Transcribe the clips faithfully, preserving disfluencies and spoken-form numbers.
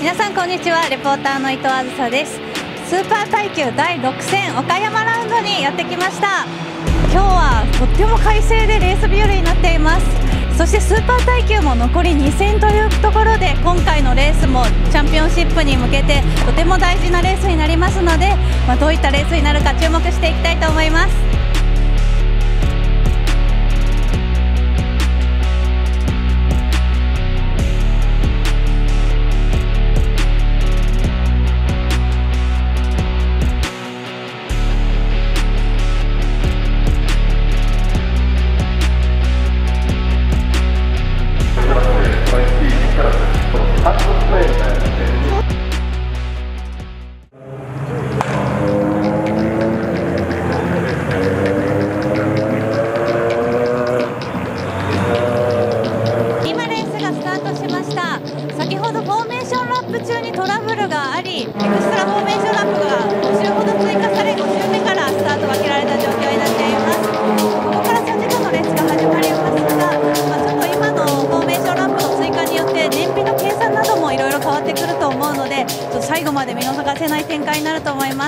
皆さんこんにちは、レポーターの伊藤あずさです。スーパー耐久だいろく戦岡山ラウンドにやってきました。今日はとっても快晴でレース日和になっています。そしてスーパー耐久も残りに戦というところで、今回のレースもチャンピオンシップに向けてとても大事なレースになりますので、まあ、どういったレースになるか注目していきたいと思います。先ほどフォーメーションラップ中にトラブルがあり、エクストラフォーメーションラップがご周ほど追加され、ご周目からスタートが切られた状況になっています。ここからさんじかんのレースが始まりますが、まあ、ちょっと今のフォーメーションラップの追加によって燃費の計算などもいろいろ変わってくると思うので、ちょっと最後まで見逃せない展開になると思います。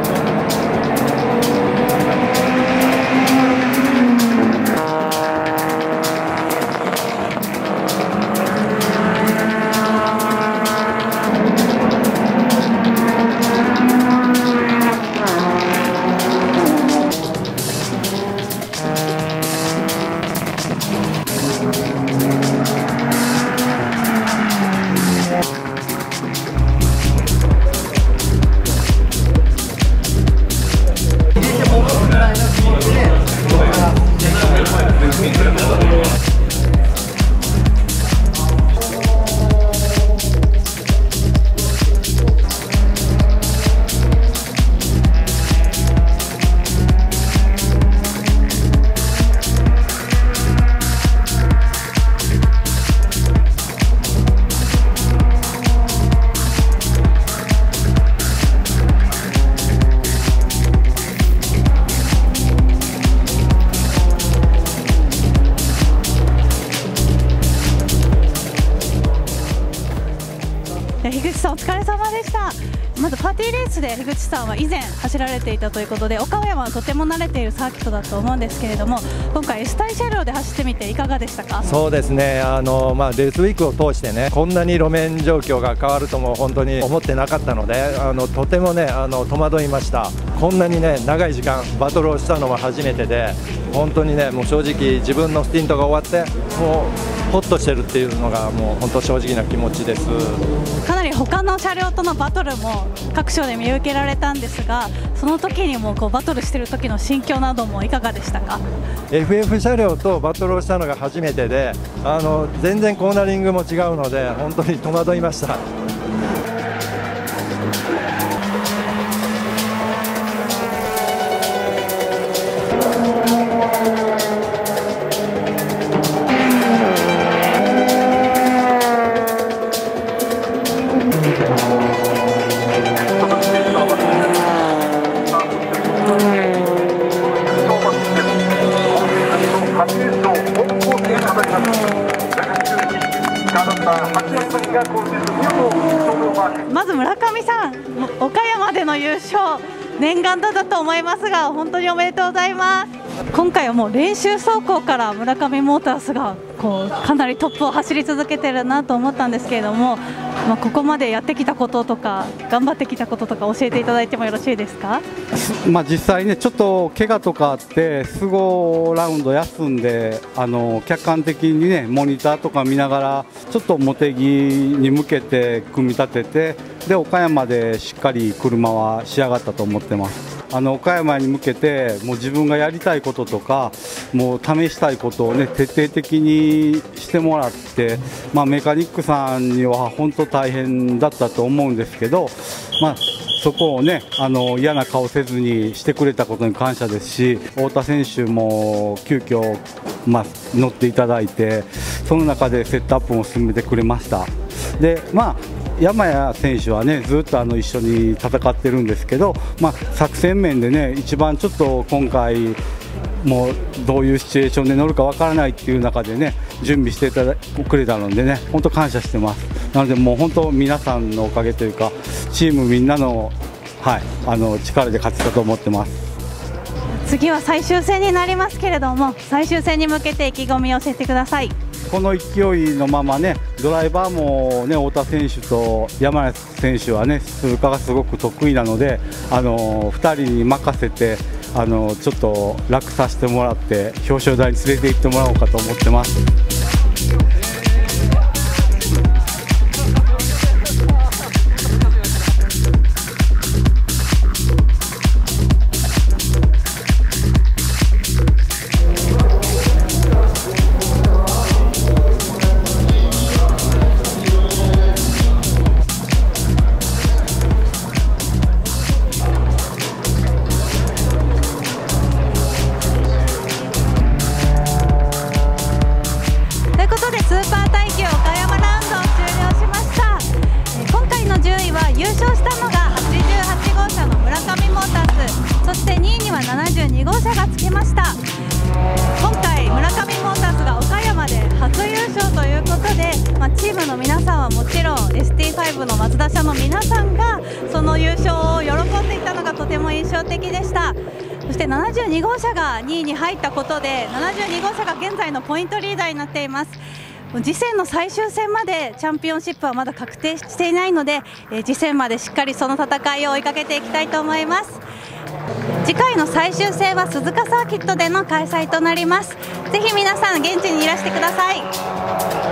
樋口さんお疲れ様でした。まずパーティーレースで樋口さんは以前走られていたということで、岡山はとても慣れているサーキットだと思うんですけれども、今回 エス タイ車両で走ってみていかがでしたか？ そうですね、あの、まあ、レースウィークを通してね、こんなに路面状況が変わるとも本当に思ってなかったので、あのとてもね、あの戸惑いました。こんなにね長い時間バトルをしたのは初めてで、本当にね、もう正直自分のスティントが終わってもうホッとしてるっていうのがもう本当正直な気持ちです。 かなり他の車両とのバトルも各所で見受けられたんですが、その時にもこうバトルしてる時の心境などもいかがでしたか？ エフエフ 車両とバトルをしたのが初めてで、あの全然コーナリングも違うので本当に戸惑いました。 まず村上さん、岡山での優勝念願だったと思いますが、本当におめでとうございます。今回はもう練習走行から村上モータースがこうかなりトップを走り続けてるなと思ったんですけれども、まあ、ここまでやってきたこととか頑張ってきたこととか教えていただいてもよろしいですか？ まあ実際ね、ちょっと怪我とかあってすごラウンド休んで、あの客観的にねモニターとか見ながらちょっと茂木に向けて組み立てて、で岡山でしっかり車は仕上がったと思ってます。あの岡山に向けてもう自分がやりたいこととかもう試したいことをね徹底的にしてもらって、まあ、メカニックさんには本当大変だったと思うんですけど、まあそこをねあの嫌な顔せずにしてくれたことに感謝ですし、太田選手も急遽、まあ、乗っていただいて、その中でセットアップも進めてくれました。でまあ山谷選手はねずっとあの一緒に戦ってるんですけど、まあ、作戦面でね一番ちょっと今回もうどういうシチュエーションで乗るかわからないっていう中でね準備していただくれたのでね本当感謝してます。なのでもう本当皆さんのおかげというかチームみんなの、はい、あの力で勝てたと思ってます。 次は最終戦になりますけれども最終戦に向けて意気込みを教えてください。 この勢いのままねドライバーも、ね、太田選手と山根選手はね通過がすごく得意なのであのふたりに任せてあのちょっと楽させてもらって表彰台に連れて行ってもらおうかと思ってます。 スーパー耐久岡山ラウンドを終了しました。今回の順位は優勝したのがはちじゅうはちごうしゃの村上モーターズ、そしてにいにはななじゅうにごうしゃがつきました。今回村上モーターズが岡山で初優勝ということで、まあ、チームの皆さんはもちろん エスティーファイブ の松田社の皆さんがその優勝を喜んでいたのがとても印象的でした。そしてななじゅうにごうしゃがにいに入ったことでななじゅうにごうしゃが現在のポイントリーダーになっています。次戦の最終戦までチャンピオンシップはまだ確定していないので、えー、次戦までしっかりその戦いを追いかけていきたいと思います。次回の最終戦は鈴鹿サーキットでの開催となります。ぜひ皆さん現地にいらしてください。